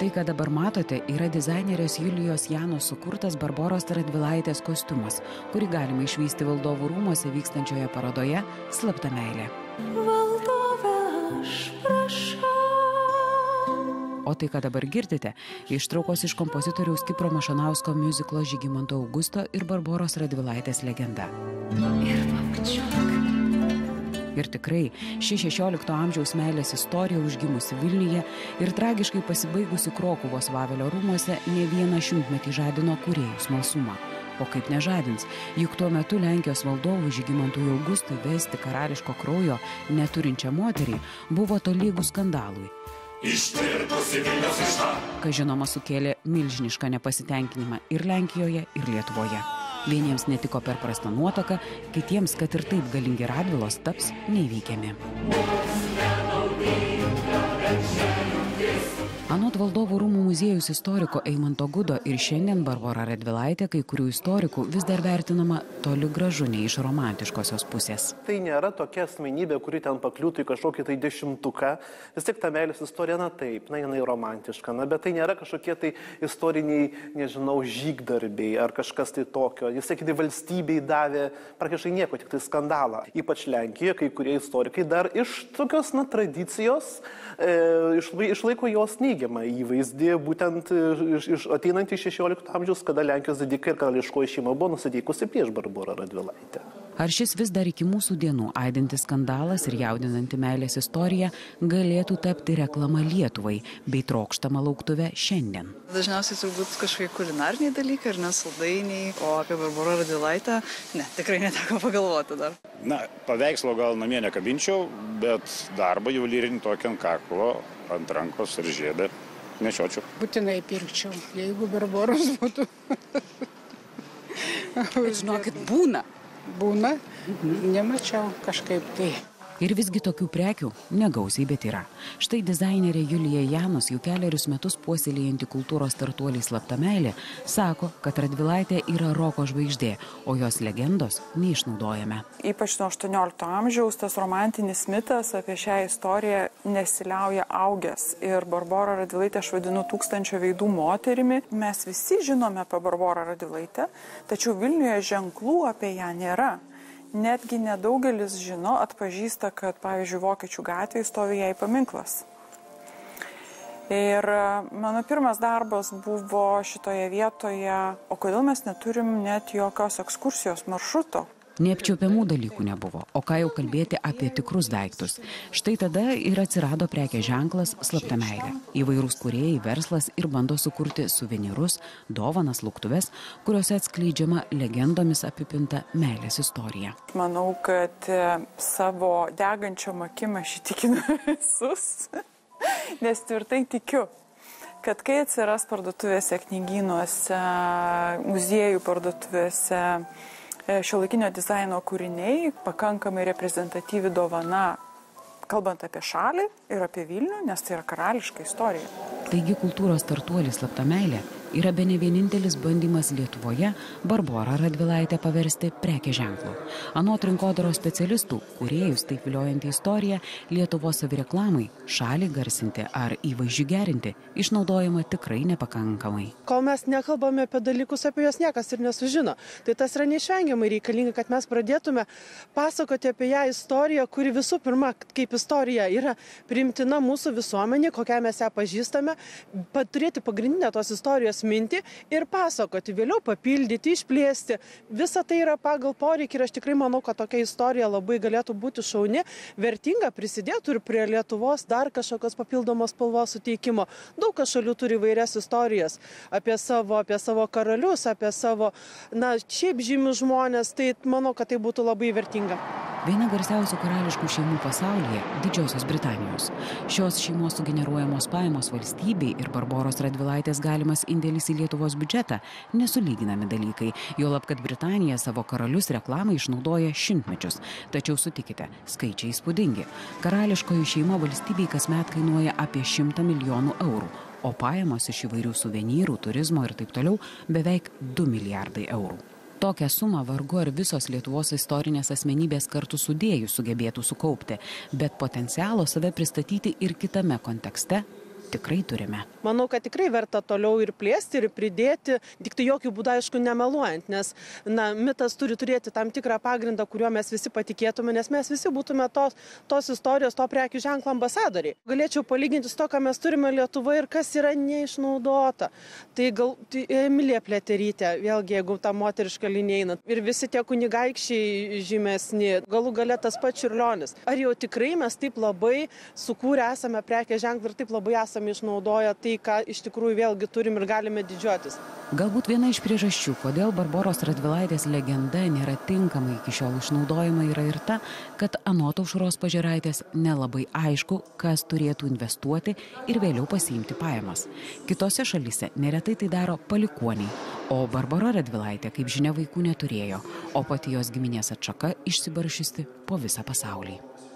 Tai, ką dabar matote, yra dizainerės Julijos Janos sukurtas Barboros Radvilaitės kostiumas, kurį galima išvysti Valdovų rūmuose vykstančioje parodoje Slapta meilė. Valdove aš prašau. O tai, ką dabar girdite, ištraukos iš kompozitoriaus Kipro Mašanausko miuziklo Žygimanto Augusto ir Barboros Radvilaitės legenda. Ir pabučiuok. Ir tikrai, ši 16 amžiaus meilės istorija užgimusi Vilniuje ir tragiškai pasibaigusi Krokuvos Vavelio rūmuose ne vieną šimtmetį žadino kūrėjų smalsumą. O kaip nežadins, juk tuo metu Lenkijos valdovų Žygimantui Augustui vesti karališko kraujo neturinčią moterį buvo tolygus skandalui. Kas žinoma sukėlė milžinišką nepasitenkinimą ir Lenkijoje, ir Lietuvoje. Vieniems netiko per prastą nuotaką, kitiems, kad ir taip galingi Radvilos taps neįveikiami. Anot Valdovų rūmų muziejaus istoriko Eimanto Gudo ir šiandien Barbora Radvilaitė kai kurių istorikų vis dar vertinama toli gražu ne iš romantiškosios pusės. Tai nėra tokia asmenybė, kuri ten pakliūtų į kažkokį tai 10-tuką. Vis tik ta meilės istorija, na taip, jinai romantiška, bet tai nėra kažkokie tai istoriniai, nežinau, žygdarbiai ar kažkas tai tokio. Jis, sakyti, valstybei davė praktiškai nieko, tik tai skandalą. Ypač Lenkijoje kai kurie istorikai dar iš tokios, tradicijos išlaiko jos neigiamą įvaizdį, būtent ateinantį 16 amžiaus, kada Lenkijos didikai ir karališkoji šeima buvo nusiteikusi prieš Barborą Radvilaitę. Ar šis vis dar iki mūsų dienų aidintis skandalas ir jaudinanti meilės istorija galėtų tapti reklama Lietuvai bei trokštama lauktuve šiandien? Dažniausiai turbūt kažkokie kulinariniai dalykai ir nesaldainiai, o apie Barborą Radvilaitę tikrai neteko pagalvoti dar. Paveikslo gal namie nekabinčiau, bet darbą juvelyrinių tokį ant kaklo, ant rankos ir žiedą nešiočiau. Būtinai pirkčiau, jeigu Barboros būtų. Žinokit, būna. Būna, nemačiau kažkaip tai. Ir visgi tokių prekių negausiai, bet yra. Štai dizainerė Julija Janos jau kelerius metus puoselėjanti kultūros startuolį Slapta meilė sako, kad Radvilaitė yra roko žvaigždė, o jos legendos neišnaudojame. Ypač nuo 18 amžiaus tas romantinis mitas apie šią istoriją nesiliauja augęs. Ir Barborą Radvilaitę aš vadinu 1000 veidų moterimi. Mes visi žinome apie Barborą Radvilaitę, tačiau Vilniuje ženklų apie ją nėra. Netgi nedaugelis žino, atpažįsta, kad, pavyzdžiui, Vokiečių gatvėje stovi jai paminklas. Ir mano pirmas darbas buvo šitoje vietoje, o kodėl mes neturim net jokios ekskursijos maršruto? Neapčiuopiamų dalykų nebuvo, o ką jau kalbėti apie tikrus daiktus. Štai tada ir atsirado prekės ženklas Slapta meilė. Įvairūs kūrėjai, verslas ir bando sukurti suvenyrus, dovanas, lauktuves, kuriuose atskleidžiama legendomis apipinta meilės istorija. Manau, kad savo degančiom akim aš įtikinu visus, nes tvirtai tikiu, kad kai atsiras parduotuvėse, knygynuose, muziejų parduotuvėse, šiuolaikinio dizaino kūriniai, pakankamai reprezentatyvi dovana, kalbant apie šalį ir apie Vilnių, nes tai yra karališka istorija. Taigi kultūros startuolis Slapta meilė yra bene vienintelis bandymas Lietuvoje Barborą Radvilaitę paversti prekės ženklu. Anot rinkodaros specialistų, kūrėjus taip viliojanti istorija Lietuvos savireklamai, šalį garsinti ar įvaizdžiui gerinti išnaudojama tikrai nepakankamai. Kol mes nekalbame apie dalykus, apie juos niekas ir nesužino. Tai tas yra neišvengiamai reikalinga, kad mes pradėtume pasakoti apie ją istoriją, kuri visų pirma, kaip istorija, yra priimtina mūsų visuomenė, kokią mes ją pažįstame, turėti pagrindinę tos istorijos mintį ir pasakoti, vėliau papildyti, išplėsti. Visa tai yra pagal poreikį ir aš tikrai manau, kad tokia istorija labai galėtų būti šauni, vertinga, prisidėtų ir prie Lietuvos dar kažkokios papildomos spalvos suteikimo. Daug šalių turi įvairias istorijas apie savo karalius, apie savo, šiaip žymius žmonės, tai manau, kad tai būtų labai vertinga. Viena garsiausių karališkų šeimų pasaulyje – Didžiosios Britanijos. Šios šeimos sugeneruojamos pajamos valstybei ir Barboros Radvilaitės galimas indėlis į Lietuvos biudžetą nesulyginami dalykai, juolab kad Britanija savo karalius reklamai išnaudoja šimtmečius. Tačiau sutikite, skaičiai įspūdingi. Karališkoji šeima valstybei kasmet kainuoja apie 100 milijonų eurų, o pajamos iš įvairių suvenyrų, turizmo ir taip toliau beveik 2 milijardai eurų. Tokią sumą vargu ar visos Lietuvos istorinės asmenybės kartu sudėjus sugebėtų sukaupti, bet potencialo save pristatyti ir kitame kontekste tikrai turime. Manau, kad tikrai verta toliau ir plėsti, ir pridėti, tik tai jokių būdų, aišku, nemeluojant, nes mitas turi turėti tam tikrą pagrindą, kuriuo mes visi patikėtume, nes mes visi būtume tos istorijos, to prekių ženklo ambasadoriai. Galėčiau palyginti su to, ką mes turime Lietuvoje ir kas yra neišnaudota. Tai Emilija Pliaterytė, vėlgi, jeigu ta moteriška linija eina, ir visi tie kunigaikščiai žymesni, galų gale tas pats Čiurlionis. Ar jau tikrai mes taip labai sukūrę esame prekės ženklą ir taip labai esame išnaudoję tai, ką iš tikrųjų vėlgi turim ir galime didžiuotis? Galbūt viena iš priežasčių, kodėl Barboros Radvilaitės legenda nėra tinkamai iki šiol išnaudojama, yra ir ta, kad anot Aušros Pažėraitės nelabai aišku, kas turėtų investuoti ir vėliau pasiimti pajamas. Kitose šalyse neretai tai daro palikuoniai, o Barbora Radvilaitė, kaip žinia, vaikų neturėjo, o pati jos giminės atšaka išsibaršiusi po visą pasaulį.